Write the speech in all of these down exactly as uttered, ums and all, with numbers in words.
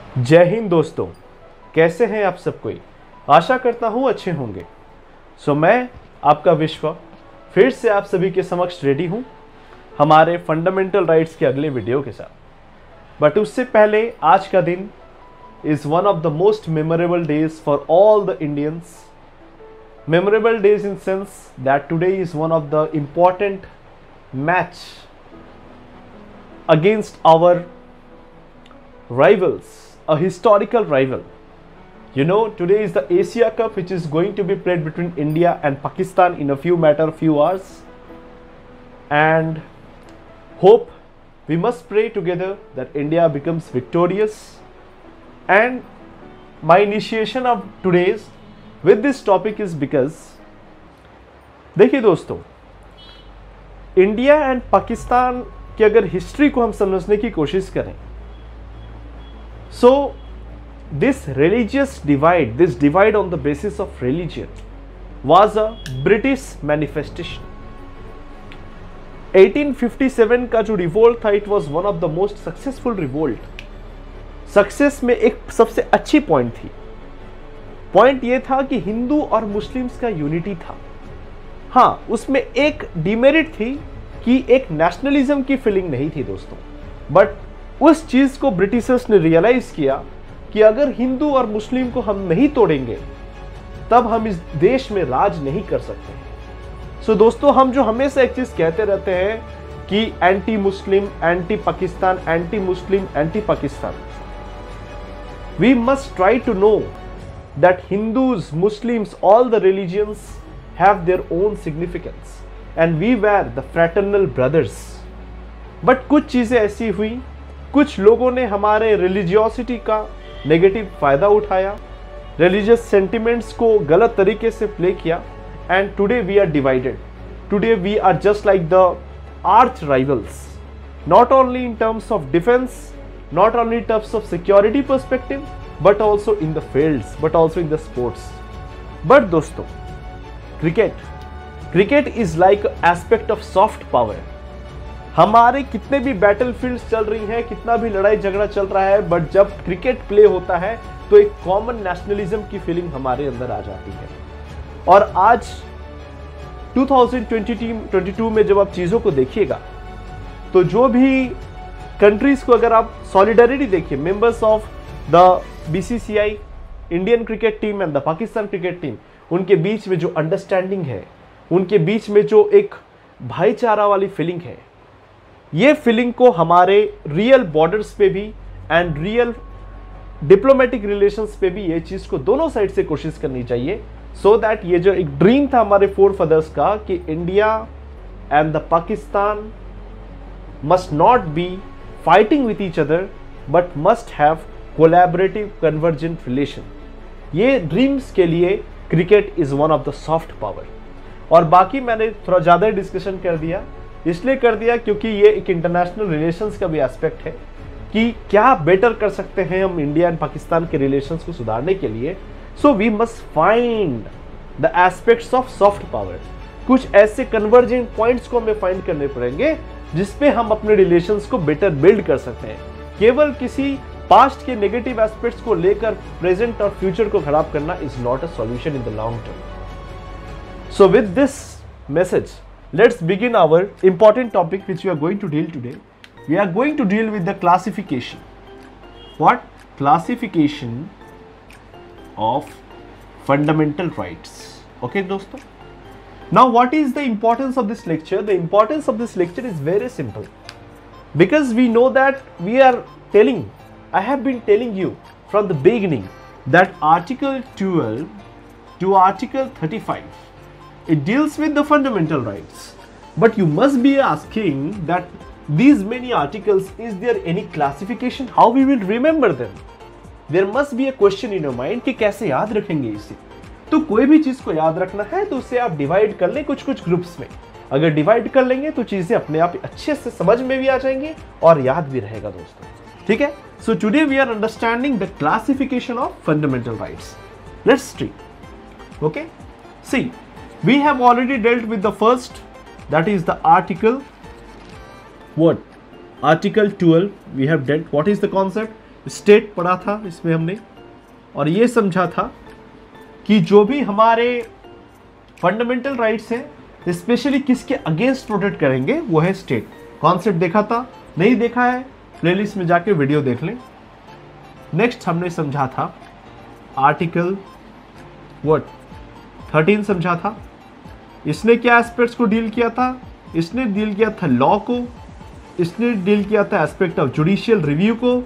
जय हिंद दोस्तों, कैसे हैं आप सब कोई। आशा करता हूँ अच्छे होंगे। सो मैं आपका विश्व फिर से आप सभी के समक्ष रेडी हूँ हमारे फंडामेंटल राइट्स के अगले वीडियो के साथ। बट उससे पहले आज का दिन is one of the most memorable days for all the Indians. Memorable days in sense that today is one of the important match against our rivals, a historical rival. You know, today is the Asia Cup which is going to be played between India and Pakistan in a few matter few hours, and hope we must pray together that India becomes victorious. And my initiation of today's with this topic is because देखिए दोस्तों, India and Pakistan की अगर history को हम समझने की कोशिश करें, so this religious divide, this divide on the basis of religion was a British manifestation. eighteen fifty-seven का जो रिवोल्ट था, it was one of the most successful revolt. Success में एक सबसे अच्छी पॉइंट थी, पॉइंट ये था कि हिंदू और मुस्लिम्स का यूनिटी था। हाँ, उसमें एक डिमेरिट थी कि एक नेशनलिज्म की फीलिंग नहीं थी दोस्तों। बट उस चीज को ब्रिटिशर्स ने रियलाइज किया कि अगर हिंदू और मुस्लिम को हम नहीं तोड़ेंगे तब हम इस देश में राज नहीं कर सकते। सो so, दोस्तों, हम जो हमेशा एक चीज कहते रहते हैं कि anti Muslim, anti Pakistan, anti Muslim, anti Pakistan, we must try to know that Hindus, Muslims, all the religions have their own significance and we were the fraternal brothers. But कुछ चीजें ऐसी हुई, कुछ लोगों ने हमारे रिलीजियोसिटी का नेगेटिव फायदा उठाया, रिलीजियस सेंटिमेंट्स को गलत तरीके से प्ले किया, and today we are divided. Today we are just like the arch rivals, not only in terms of defence, not only in terms of security perspective, but also in the fields, but also in the sports. But दोस्तों, cricket cricket is like aspect of soft power. हमारे कितने भी बैटलफील्ड्स चल रही हैं, कितना भी लड़ाई झगड़ा चल रहा है, बट जब क्रिकेट प्ले होता है तो एक कॉमन नेशनलिज्म की फीलिंग हमारे अंदर आ जाती है। और आज दो हज़ार बाईस में जब आप चीजों को देखिएगा तो जो भी कंट्रीज को अगर आप सॉलिडरिटी देखिए, members of the BCCI, Indian cricket team and the Pakistan cricket team, उनके बीच में जो अंडरस्टैंडिंग है, उनके बीच में जो एक भाईचारा वाली फीलिंग है, ये फीलिंग को हमारे रियल बॉर्डर्स पे भी एंड रियल डिप्लोमेटिक रिलेशंस पे भी ये चीज को दोनों साइड से कोशिश करनी चाहिए, सो so दैट ये जो एक ड्रीम था हमारे फोर फादर्स का कि India and the Pakistan must not be fighting with each other but must have collaborative convergent relation. ये ड्रीम्स के लिए cricket is one of the soft power. और बाकी मैंने थोड़ा ज्यादा डिस्कशन कर दिया, इसलिए कर दिया क्योंकि ये एक इंटरनेशनल रिलेशंस का भी एस्पेक्ट है कि क्या बेटर कर सकते हैं हम इंडिया एंड पाकिस्तान के रिलेशंस को सुधारने के लिए। So we must find the aspects of soft power. कुछ ऐसे कन्वर्जेंट पॉइंट्स को हमें फाइंड करने पड़ेंगे जिसपे हम अपने रिलेशंस को बेटर बिल्ड कर सकते हैं। केवल किसी पास्ट के नेगेटिव एस्पेक्ट्स को लेकर प्रेजेंट और फ्यूचर को खराब करना is not a solution in the long term. So with this message, let's begin our important topic which we are going to deal today. We are going to deal with the classification. What? Classification of fundamental rights. Okay, dosto? Now, what is the importance of this lecture? The importance of this lecture is very simple. Because we know that we are telling, I have been telling you from the beginning that Article twelve to Article thirty-five, it deals with the fundamental rights. But you must be asking that these many articles, is there any classification? How we will remember them? There must be a question in your mind कि कैसे याद रखेंगे इसे। तो कोई भी चीज को याद रखना है तो उसे आप डिवाइड कर लें कुछ कुछ ग्रुप्स में। अगर डिवाइड कर लेंगे तो चीजें अपने आप अच्छे से समझ में भी आ जाएंगी और याद भी रहेगा दोस्तों। ठीक है? So today we are understanding the classification of fundamental rights. Let's see. Okay, see, we have already dealt with the first, that is the article, what? Article twelve, we have dealt. What is the concept? State पढ़ा था इसमें हमने, और ये समझा था कि जो भी हमारे फंडामेंटल राइट्स हैं स्पेशली किसके अगेंस्ट प्रोटेक्ट करेंगे वो है स्टेट। कॉन्सेप्ट देखा था? नहीं देखा है प्लेलिस्ट में जाके वीडियो देख लें। नेक्स्ट हमने समझा था आर्टिकल व्हाट थर्टीन समझा था। इसने क्या एस्पेक्ट्स को डील किया था? इसने डील किया था लॉ को, इसने डील किया था एस्पेक्ट ऑफ जुडिशियल रिव्यू को,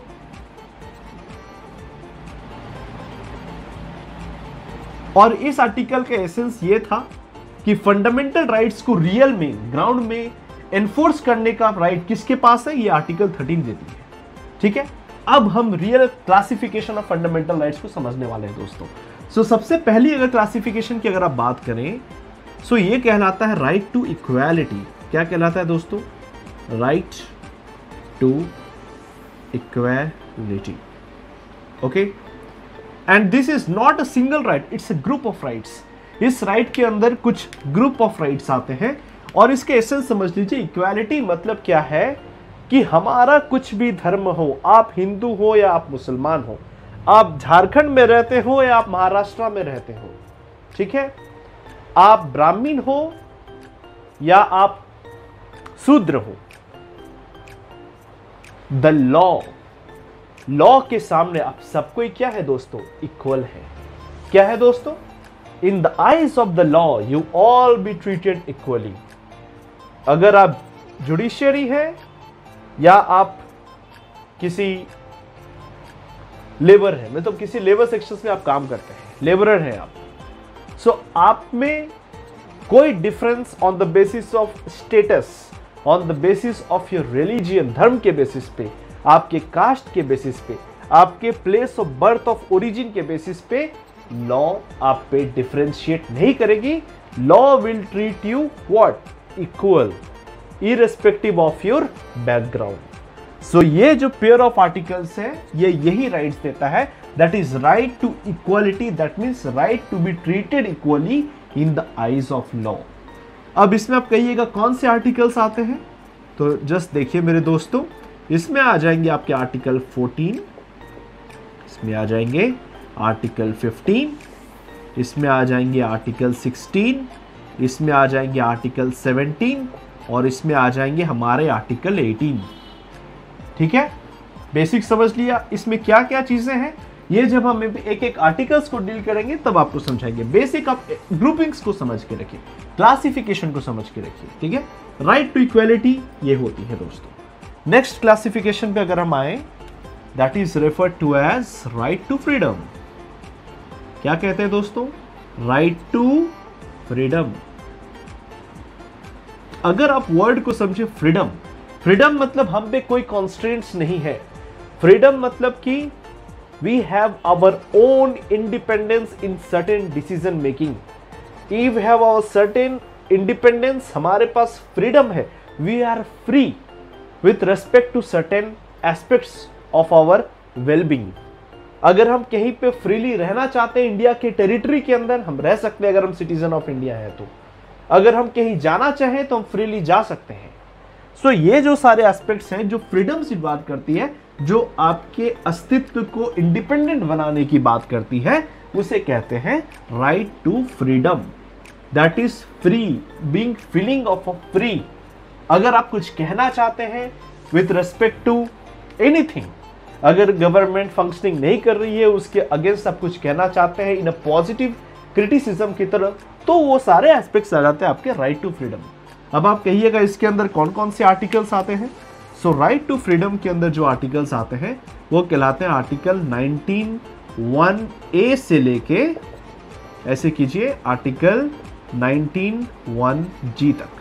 और इस आर्टिकल का एसेंस ये था कि फंडामेंटल राइट्स को रियल में ग्राउंड में एनफोर्स करने का राइट किसके पास है? ये आर्टिकल थर्टीन देती है। ठीक है, अब हम real classification of fundamental rights को समझने वाले हैं दोस्तों। सो so, सबसे पहली अगर क्लासिफिकेशन की अगर आप बात करें सो so ये कहलाता है राइट टू इक्वालिटी। क्या कहलाता है दोस्तों? Right to equality. Okay, and this is not a single right, it's a group of rights. इस राइट right के अंदर कुछ ग्रुप ऑफ राइट्स आते हैं, और इसके एसेंस समझ लीजिए। इक्वालिटी मतलब क्या है कि हमारा कुछ भी धर्म हो, आप हिंदू हो या आप मुसलमान हो, आप झारखंड में रहते हो या आप महाराष्ट्र में रहते हो, ठीक है, आप ब्राह्मण हो या आप शूद्र हो, द लॉ लॉ के सामने आप सबको क्या है दोस्तों? इक्वल है। क्या है दोस्तों? In the eyes of the law you all be treated equally. अगर आप जुडिशियरी है या आप किसी लेबर है, मतलब किसी लेबर सेक्शन में आप काम करते हैं, लेबरर हैं आप, सो so, आप में कोई difference on the basis of status, on the basis of your religion, धर्म के बेसिस पे, आपके कास्ट के बेसिस पे, आपके place of birth of origin के बेसिस पे लॉ आप पे डिफरेंशिएट नहीं करेगी। Law will treat you what? Equal, irrespective of your background. So ये जो पेयर ऑफ आर्टिकल्स है ये यही राइट्स देता है, that is right to equality, that means right to be treated equally in the eyes of law. अब इसमें आप कहिएगा कौन से आर्टिकल्स आते हैं, तो जस्ट देखिए मेरे दोस्तों, इसमें आ जाएंगे आपके आर्टिकल फोर्टीन, इसमें आ जाएंगे आर्टिकल फिफ्टीन, इसमें आ जाएंगे आर्टिकल सिक्सटीन, इसमें आ जाएंगे आर्टिकल सेवनटीन, और इसमें आ जाएंगे हमारे आर्टिकल एटीन। ठीक है, बेसिक समझ लिया। इसमें क्या क्या चीजें हैं ये जब हम एक एक आर्टिकल्स को डील करेंगे तब आपको समझाएंगे। बेसिक आप ग्रुपिंग्स को समझ के रखिए, क्लासिफिकेशन को समझ के रखिए। ठीक है, राइट टू इक्वालिटी ये होती है दोस्तों। नेक्स्ट क्लासिफिकेशन पे अगर हम आए, that is referred to as right to freedom. क्या कहते हैं दोस्तों? Right to freedom. अगर आप वर्ड को समझे फ्रीडम, फ्रीडम मतलब हम पे कोई कॉन्स्ट्रेंट्स नहीं है। फ्रीडम मतलब कि we have our own independence in certain decision making. If have our certain independence, हमारे पास फ्रीडम है, we are free with respect to certain aspects of our wellbeing. अगर हम कहीं पे फ्रीली रहना चाहते हैं इंडिया के टेरिटरी के अंदर, हम रह सकते हैं अगर हम सिटीजन ऑफ इंडिया है तो। अगर हम कहीं जाना चाहें तो हम फ्रीली जा सकते हैं। सो so, ये जो सारे एस्पेक्ट्स हैं जो फ्रीडम से बात करती है, जो आपके अस्तित्व को इंडिपेंडेंट बनाने की बात करती है, उसे कहते हैं right to freedom. That is free, being feeling of a free. अगर आप कुछ कहना चाहते हैं विथ रेस्पेक्ट टू एनीथिंग, अगर गवर्नमेंट फंक्शनिंग नहीं कर रही है उसके अगेंस्ट आप कुछ कहना चाहते हैं इन अ पॉजिटिव क्रिटिसिज्म की तरह, तो वो सारे एस्पेक्ट्स आ जाते हैं आपके राइट टू फ्रीडम। अब आप कहिएगा इसके अंदर कौन कौन से आर्टिकल्स आते हैं। सो राइट टू फ्रीडम के अंदर जो आर्टिकल्स आते हैं वो कहलाते हैं आर्टिकल नाइनटीन वन ए से लेके, ऐसे कीजिए, आर्टिकल नाइनटीन वन जी तक।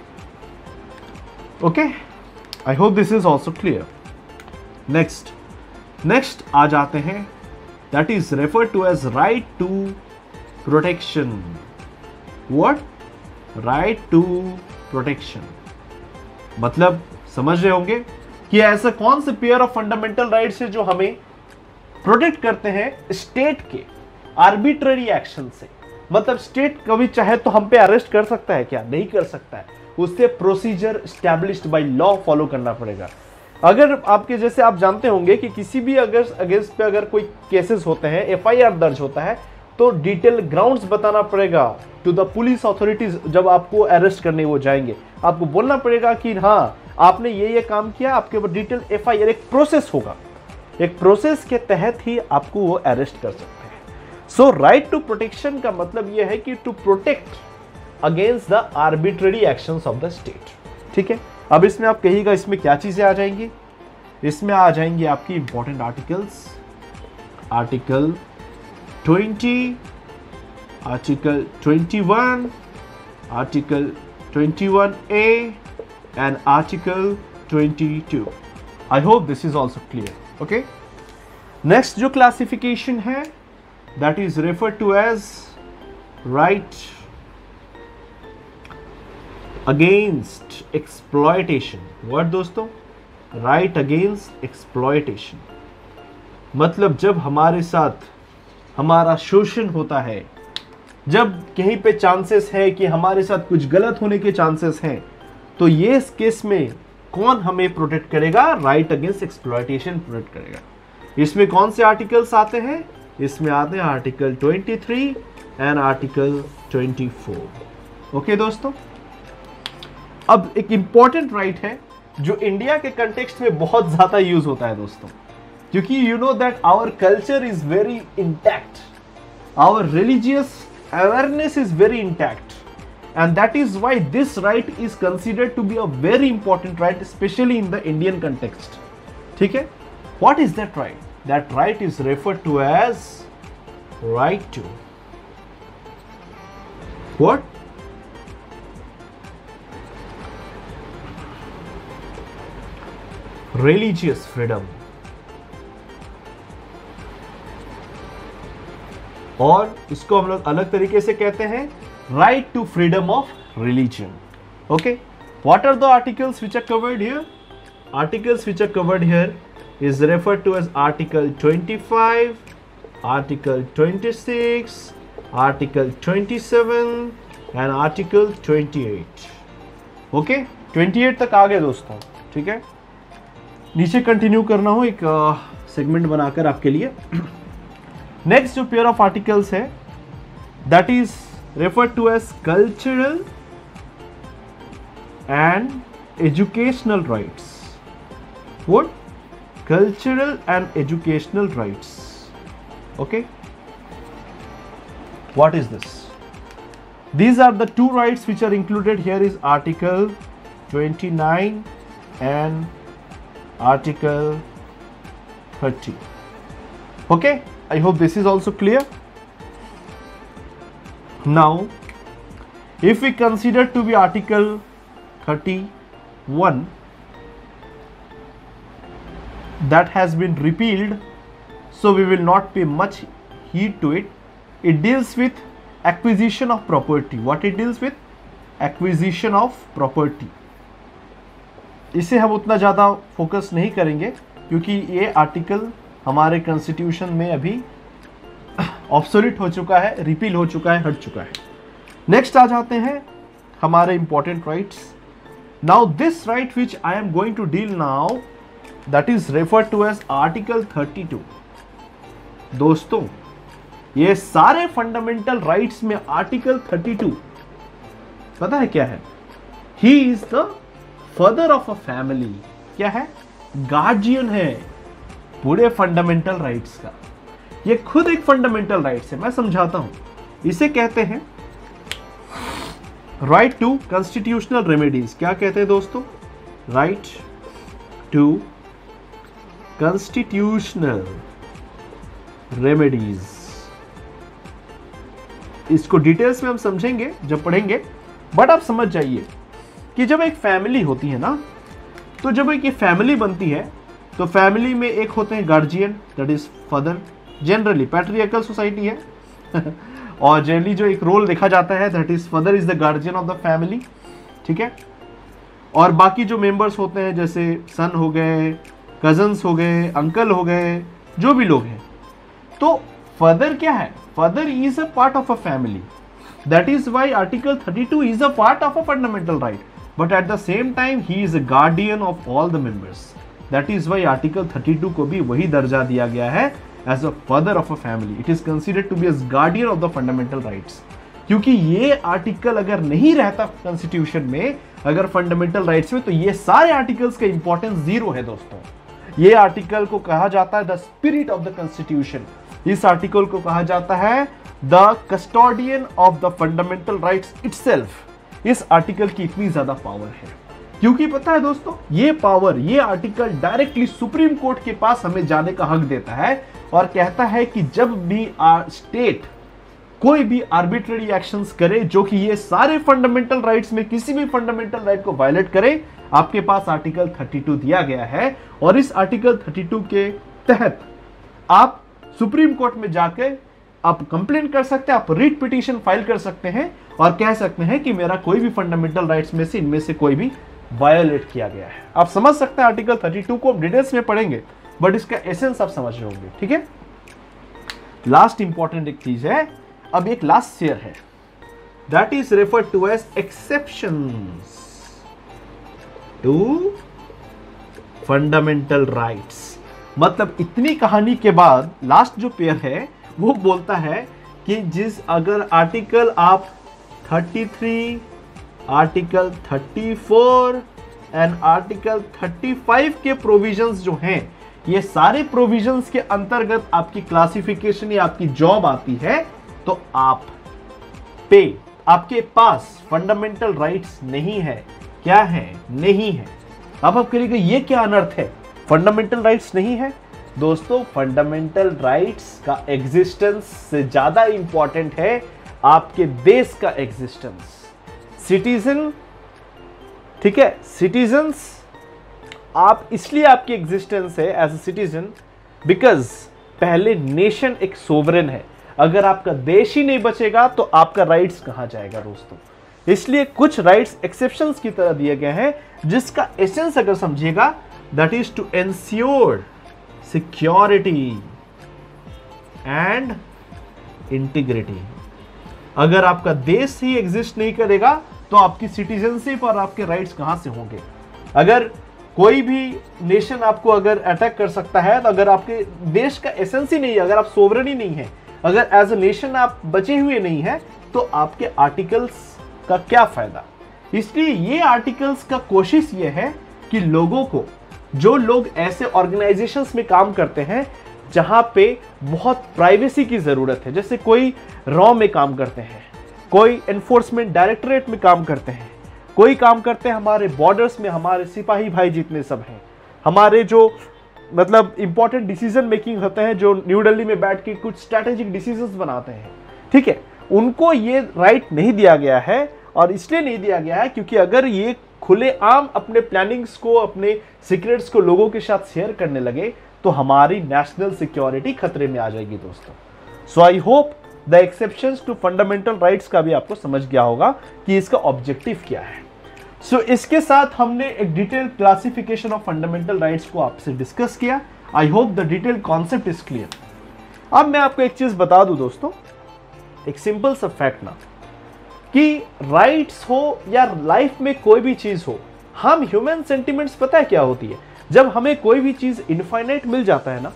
Okay, I hope this is also clear. Next next आ जाते हैं, that is referred to as right to protection. What? Right to protection मतलब समझ रहे होंगे कि ऐसा कौन से पेयर ऑफ फंडामेंटल राइट्स है जो हमें प्रोटेक्ट करते हैं स्टेट के आर्बिट्ररी एक्शन से। मतलब स्टेट कभी चाहे तो हम पे अरेस्ट कर सकता है क्या? नहीं कर सकता है, उससे procedure established by law follow करना पड़ेगा। अगर आपके जैसे आप जानते होंगे कि किसी भी अगर अगेंस्ट पे अगर कोई केसेस होते हैं, एफ आई आर दर्ज होता है, तो डिटेल ग्राउंड्स बताना पड़ेगा टू द पुलिस अथॉरिटीज। जब आपको अरेस्ट करने वो जाएंगे, आपको बोलना पड़ेगा कि हाँ आपने ये ये काम किया, आपके ऊपर डिटेल एफ आई आर, एक प्रोसेस होगा, एक प्रोसेस के तहत ही आपको वो अरेस्ट कर सकते हैं। सो राइट टू प्रोटेक्शन का मतलब ये है कि to protect against the arbitrary actions of the state. ठीक है, अब इसमें आप कहिएगा इसमें क्या चीजें आ जाएंगी? इसमें आ जाएंगी आपकी important articles, article twenty, article twenty one, article twenty one A and article twenty-two. I hope this is also clear. Okay, next जो classification है, that is referred to as right against exploitation. What दोस्तों? right against exploitation मतलब जब हमारे साथ हमारा शोषण होता है, जब कहीं पे चांसेस है कि हमारे साथ कुछ गलत होने के चांसेस हैं, तो ये इस केस में कौन हमें प्रोटेक्ट करेगा? राइट अगेंस्ट एक्सप्लॉयटेशन प्रोटेक्ट करेगा। इसमें कौन से आर्टिकल्स आते हैं? इसमें आते हैं आर्टिकल तेईस एंड आर्टिकल चौबीस। ओके दोस्तों, अब एक इंपॉर्टेंट राइट है जो इंडिया के कंटेक्स्ट में बहुत ज्यादा यूज होता है दोस्तों, क्योंकि you know that our culture is very intact, our religious awareness is very intact, and that is why this right is considered to be a very important right, especially in the Indian context. ठीक है, what is that right? That right is referred to as right to what? Religious freedom, और इसको हम लोग अलग तरीके से कहते हैं right to freedom of religion. Okay, what are the articles which are covered here? Articles which are covered here is referred to as article twenty-five, article twenty-six, article twenty-seven and article twenty-eight. Okay, twenty-eight तक आ गए दोस्तों। ठीक है, नीचे continue करना हो एक segment बनाकर आपके लिए। नेक्स्ट जो पेयर ऑफ आर्टिकल्स है, that is referred to as cultural and educational rights. What? Cultural and educational rights. Okay, what is this? These are the two rights which are included here is article twenty-nine and article thirty. Okay, I hope this is also clear. Now, if we consider to be article thirty-one, that has been repealed, so we will not pay much heed to it. It deals with acquisition of property. What it deals with? Acquisition of property. इसे हम उतना ज़्यादा focus नहीं करेंगे क्योंकि ये article हमारे constitution में अभी ऑब्सोल्यूट हो चुका है, रिपील हो चुका है, हट चुका है। नेक्स्ट आ जाते हैं हमारे important rights. Now this right which I am going to deal now, that is referred to as article thirty two. दोस्तों, ये सारे फंडामेंटल राइट्स में आर्टिकल थर्टी टू पता है क्या है? He is the father of a family. क्या है? गार्जियन है पूरे फंडामेंटल राइट्स का। ये खुद एक फंडामेंटल राइट्स है, मैं समझाता हूं। इसे कहते हैं राइट टू कॉन्स्टिट्यूशनल रेमेडीज। क्या कहते हैं दोस्तों? Right to constitutional remedies. इसको डिटेल्स में हम समझेंगे जब पढ़ेंगे, बट आप समझ जाइए कि जब एक फैमिली होती है ना, तो जब एक फैमिली बनती है तो फैमिली में एक होते हैं guardian, that is father. Generally patriarchal society है और जनरली जो एक रोल देखा जाता है that is father is the guardian of the family. ठीक है, और बाकी जो मेंबर्स होते हैं जैसे सन हो गए, कजन्स हो गए, अंकल हो गए, जो भी लोग हैं, तो फादर क्या है? Father is a part of a family. That is why article thirty two is a part of a fundamental right, but at the same time he is a guardian of all the members. That is why article thirty two को भी वही दर्जा दिया गया है as a father of a family. It is considered to be as guardian of the fundamental rights. क्योंकि ये article अगर नहीं रहता कॉन्स्टिट्यूशन में, अगर फंडामेंटल राइट्स में, तो ये सारे आर्टिकल्स का इंपॉर्टेंस जीरो है दोस्तों। ये आर्टिकल को कहा जाता है the spirit of the constitution. इस आर्टिकल को कहा जाता है the custodian of the fundamental rights itself. इस आर्टिकल की इतनी ज्यादा पावर है क्योंकि पता है दोस्तों, ये पावर, ये आर्टिकल डायरेक्टली सुप्रीम कोर्ट के पास हमें जाने का हक देता है और कहता है कि जब भी स्टेट कोई भी आर्बिट्ररी एक्शंस करे जो कि ये सारे फंडामेंटल राइट्स में किसी भी फंडामेंटल राइट को वायलेट करे, आपके पास आर्टिकल थर्टी टू दिया गया है और इस आर्टिकल थर्टी टू के तहत आप सुप्रीम कोर्ट में जाके आप कंप्लेंट कर सकते हैं, आप रीट पिटीशन फाइल कर सकते हैं और कह सकते हैं कि मेरा कोई भी फंडामेंटल राइट्स में से इनमें से कोई भी वायोलेट किया गया है। आप समझ सकते हैं आर्टिकल थर्टी टू को, डिटेल्स में पढ़ेंगे बट इसका एसेंस आप समझ रहे होंगे। ठीक है, लास्ट इंपॉर्टेंट एक चीज है, अब एक लास्ट शेयर है, that is referred to as exceptions to fundamental rights. मतलब इतनी कहानी के बाद लास्ट जो पेयर है वो बोलता है कि जिस अगर आर्टिकल आप thirty three, article thirty four and article thirty five के प्रोविजंस जो हैं, ये सारे प्रोविजंस के अंतर्गत आपकी क्लासिफिकेशन या आपकी जॉब आती है, तो आप पे आपके पास फंडामेंटल राइट्स नहीं है। क्या है? नहीं है। अब आप कहेंगे ये क्या अनर्थ है, फंडामेंटल राइट्स नहीं है? दोस्तों, फंडामेंटल राइट्स का एग्जिस्टेंस से ज्यादा इंपॉर्टेंट है आपके देश का एग्जिस्टेंस। सिटीजन, ठीक है, सिटीजन्स, आप इसलिए आपकी एग्जिस्टेंस है एज ए सिटीजन बिकॉज पहले नेशन एक सोवरेन है। अगर आपका देश ही नहीं बचेगा तो आपका राइट्स कहां जाएगा दोस्तों। इसलिए कुछ राइट्स एक्सेप्शंस की तरह दिए गए हैं जिसका एसेंस अगर समझिएगा, that is to ensure security and integrity. अगर आपका देश ही एग्जिस्ट नहीं करेगा तो आपकी सिटीजनशिप और आपके राइट्स कहां से होंगे। अगर कोई भी नेशन आपको अगर अटैक कर सकता है, तो अगर आपके देश का एसेंस ही नहीं है, अगर आप सोवरेन ही नहीं है, अगर एज ए नेशन आप बचे हुए नहीं है, तो आपके आर्टिकल्स का क्या फायदा। इसलिए ये आर्टिकल्स का कोशिश ये है कि लोगों को, जो लोग ऐसे ऑर्गेनाइजेशंस में काम करते हैं जहां पे बहुत प्राइवेसी की जरूरत है, जैसे कोई रॉ में काम करते हैं, कोई एनफोर्समेंट डायरेक्टरेट में काम करते हैं, कोई काम करते हैं हमारे बॉर्डर्स में, हमारे सिपाही भाई जितने सब हैं, हमारे जो मतलब इंपॉर्टेंट डिसीजन मेकिंग होते हैं, जो न्यू दिल्ली में बैठ के कुछ स्ट्रैटेजिक डिसीजंस बनाते हैं, ठीक है, उनको ये राइट नहीं दिया गया है। और इसलिए नहीं दिया गया है क्योंकि अगर ये खुलेआम अपने प्लानिंग्स को, अपने सीक्रेट्स को लोगों के साथ शेयर करने लगे तो हमारी नेशनल सिक्योरिटी खतरे में आ जाएगी दोस्तों। So I hope the exceptions to fundamental rights का भी आपको समझ गया होगा कि इसका ऑब्जेक्टिव क्या है। सो so, इसके साथ हमने एक detail classification of fundamental rights को आपसे डिस्कस किया। I hope the detail concept is clear. अब मैं आपको एक चीज बता दूं दोस्तों, एक सिंपल सा फैक्ट ना, कि राइट्स हो या लाइफ में कोई भी चीज हो, हम ह्यूमन सेंटिमेंट्स पता है क्या होती है, जब हमें कोई भी चीज इनफाइनाइट मिल जाता है ना,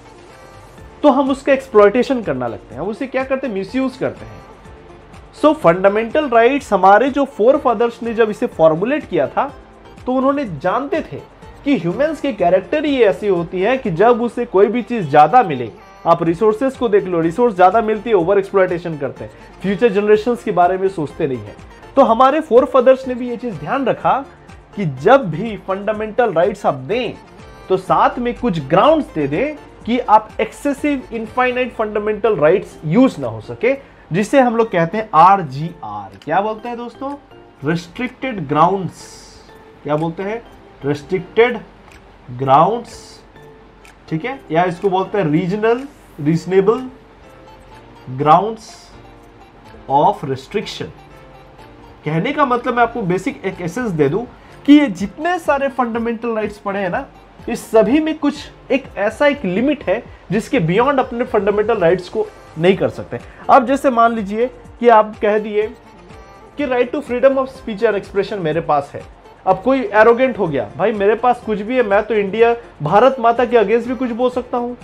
तो हम उसका एक्सप्लॉयटेशन करना लगते हैं, हम उसे क्या करते हैं, मिसयूज करते हैं। सो फंडामेंटल राइट्स, हमारे जो फोर फादर्स ने जब इसे फॉर्मुलेट किया था, तो उन्होंने जानते थे कि ह्यूमंस की कैरेक्टर ही ऐसी होती है कि जब उसे कोई भी चीज ज्यादा मिले, आप रिसोर्सेज को देख लो, रिसोर्स ज्यादा मिलती है, ओवर एक्सप्लॉयटेशन करते हैं, फ्यूचर जनरेशंस के बारे में सोचते नहीं है। तो हमारे फोर फादर्स ने भी ये चीज ध्यान रखा कि जब भी फंडामेंटल राइट्स आप दें तो साथ में कुछ ग्राउंड्स दे दें कि आप excessive infinite fundamental rights use ना हो सके, जिसे हम लोग कहते हैं आर जी आर। क्या बोलते हैं दोस्तों? Restricted grounds. क्या बोलते हैं? रिस्ट्रिक्टेड ग्राउंड्स, ठीक है, या इसको बोलते हैं regional reasonable grounds of restriction. कहने का मतलब मैं आपको बेसिक एक एसेंस दे दूं कि ये जितने सारे फंडामेंटल राइट्स पढ़े हैं ना, इस सभी में कुछ एक ऐसा एक लिमिट है जिसके बियॉन्ड अपने फंडामेंटल राइट्स को नहीं कर सकते। अब जैसे मान लीजिए कि आप कह दिए कि right to freedom of speech और एक्सप्रेशन मेरे पास है, अब कोई एरोगेंट हो गया, भाई मेरे पास कुछ भी है, मैं तो इंडिया भारत माता के अगेंस्ट भी कुछ बोल सकता हूं,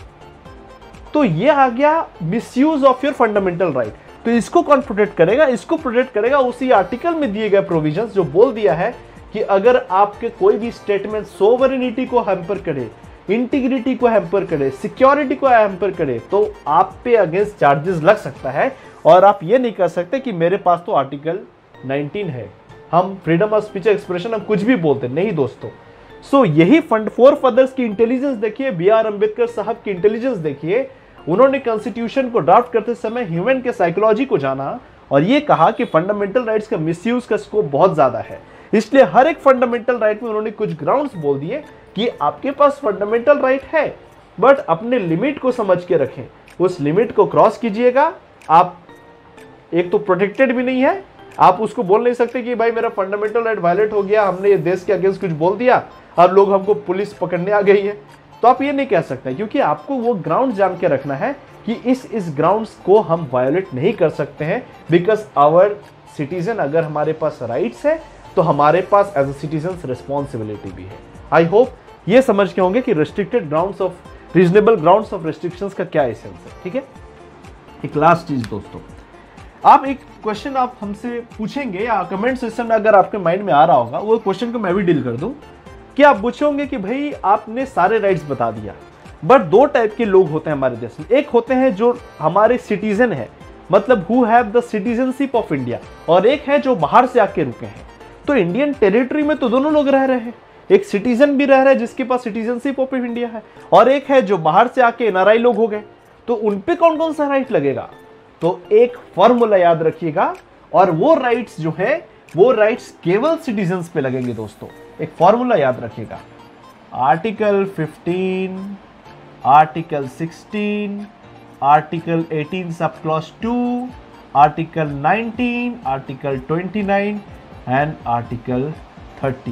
तो ये आ गया misuse of your fundamental right. तो इसको कौन प्रोटेक्ट करेगा? इसको प्रोटेक्ट करेगा उसी आर्टिकल में दिए गए प्रोविजंस जो बोल दिया है कि अगर आपके कोई भी स्टेटमेंट सोवरेनिटी को हैम्पर करे, इंटीग्रिटी को हैम्पर करे, सिक्योरिटी को हैम्पर करे, तो आप पे अगेंस्ट चार्जेस लग सकता है। और आप ये नहीं कर सकते कि मेरे पास तो आर्टिकल नाइनटीन है, हम फ्रीडम ऑफ स्पीच एक्सप्रेशन हम कुछ भी बोलते नहीं दोस्तों। सो so, यही फंड फोर फादर्स की इंटेलिजेंस देखिए, बी आर अम्बेडकर साहब की इंटेलिजेंस देखिए। उन्होंने कॉन्स्टिट्यूशन को ड्राफ्ट करते समय ह्यूमन के साइकोलॉजी को जाना और ये कहा कि फंडामेंटल राइट्स का मिसयूज का स्कोप बहुत ज्यादा है। इसलिए हर एक फंडामेंटल राइट में उन्होंने कुछ ग्राउंड्स बोल दिए कि आपके पास फंडामेंटल राइट है, बट अपने लिमिट को समझ के रखें, उस लिमिट को क्रॉस कीजिएगा, आप एक तो प्रोटेक्टेड भी नहीं है, आप उसको बोल नहीं सकते कि भाई मेरा फंडामेंटल राइट वायलेट हो गया, हमने ये देश के अगेंस्ट कुछ बोल दिया, अब लोग हमको पुलिस पकड़ने आ गई है, तो आप ये नहीं कह सकते, क्योंकि आपको वो ग्राउंड जान के रखना है कि इस इस ग्राउंड्स को हम वायोलेट नहीं कर सकते हैं, बिकॉज आवर सिटीजन, अगर हमारे पास राइट्स है तो हमारे पास एज अ सिटीजन रिस्पॉन्सिबिलिटी भी है। आई होप ये समझ के होंगे कि restricted grounds of reasonable grounds of restrictions का क्या एसेंस है। ठीक है, एक लास्ट चीज दोस्तों, आप एक क्वेश्चन आप हमसे पूछेंगे या कमेंट सेक्शन में अगर आपके माइंड में आ रहा होगा, वो क्वेश्चन को मैं भी डील कर दूं कि आप पूछोगे कि भाई आपने सारे राइट्स बता दिया, बट दो टाइप के लोग होते हैं हमारे देश में। एक होते हैं जो हमारे सिटीजन है, मतलब who have the citizenship of India, और एक है जो बाहर से आके रुके हैं। तो इंडियन टेरिटरी में तो दोनों लोग रह रहे हैं, एक सिटीजन भी रह रहा है जिसके पास सिटीजनशिप ऑफ इंडिया है, और एक है जो बाहर से आके एनआरआई लोग हो गए। तो उनपे कौन कौन सा राइट लगेगा? तो एक फॉर्मूला याद रखिएगा, और वो राइट्स जो है वो राइट्स केवल सिटीजन्स पे लगेंगे दोस्तों। एक फॉर्मूला याद रखिएगा, article fifteen, article sixteen, article eighteen sub clause two, article nineteen, article twenty nine and article thirty.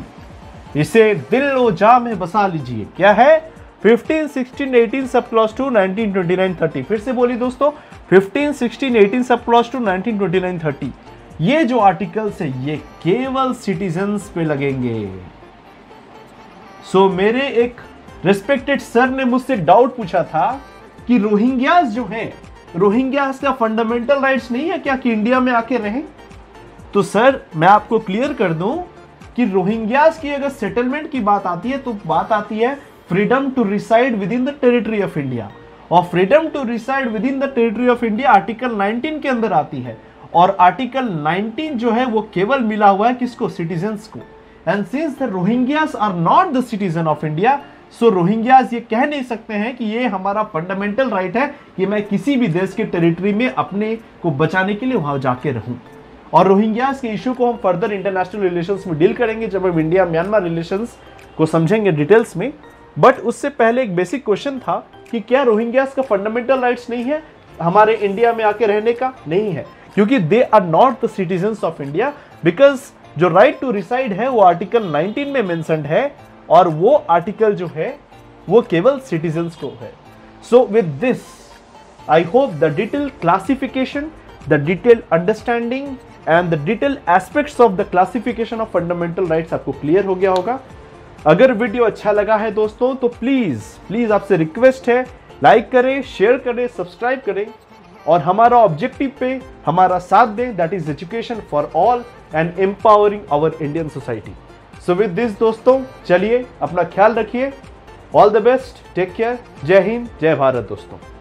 इसे दिल व जा में बसा लीजिए। क्या है? Fifteen, sixteen, eighteen sub clause two, nineteen, twenty nine, thirty. फिर से बोलिए दोस्तों, fifteen, sixteen, eighteen sub clause two, nineteen, twenty nine, thirty. ये जो आर्टिकल्स है ये केवल सिटीजन्स पे लगेंगे। सो so, मेरे एक रिस्पेक्टेड सर ने मुझसे डाउट पूछा था कि रोहिंग्यास जो हैं, रोहिंग्यास का फंडामेंटल राइट्स नहीं है क्या कि इंडिया में आके रहें? तो सर मैं आपको क्लियर कर दूं कि रोहिंग्यास की अगर सेटलमेंट की बात आती है तो बात आती है freedom to reside within the territory of India, और freedom to reside within the territory of India article nineteen के अंदर आती है। और आर्टिकल नाइनटीन जो है वो केवल मिला हुआ है किसको? सिटीजन्स को। And since the Rohingyas are not the citizen of India, so Rohingyas ये कह नहीं सकते हैं कि ये हमारा फंडामेंटल राइट है कि मैं किसी भी देश के टेरिटरी में अपने को बचाने के लिए वहां जाके रहूं। और रोहिंग्यास के इशू को हम फर्दर इंटरनेशनल रिलेशंस में डील करेंगे जब हम इंडिया म्यांमार रिलेशंस को समझेंगे डिटेल्स में। बट उससे पहले एक बेसिक क्वेश्चन था कि क्या रोहिंग्यास का फंडामेंटल राइट्स नहीं है हमारे इंडिया में आके रहने का? नहीं है, क्योंकि they are not the citizens of India, because जो राइट टू रिसाइड है वो आर्टिकल नाइनटीन में मेंशन्ड है, और वो आर्टिकल जो है वो केवल सिटीजन्स को है। So with this I hope the detail classification, the detail understanding and the detail aspects of the classification of fundamental rights आपको क्लियर हो गया होगा। अगर वीडियो अच्छा लगा है दोस्तों तो प्लीज प्लीज आपसे रिक्वेस्ट है, लाइक करें, शेयर करें, सब्सक्राइब करें, और हमारा ऑब्जेक्टिव पे हमारा साथ दें, that is education for all and empowering our Indian society. So with this दोस्तों, चलिए अपना ख्याल रखिए, all the best, take care, जय हिंद, जय भारत दोस्तों।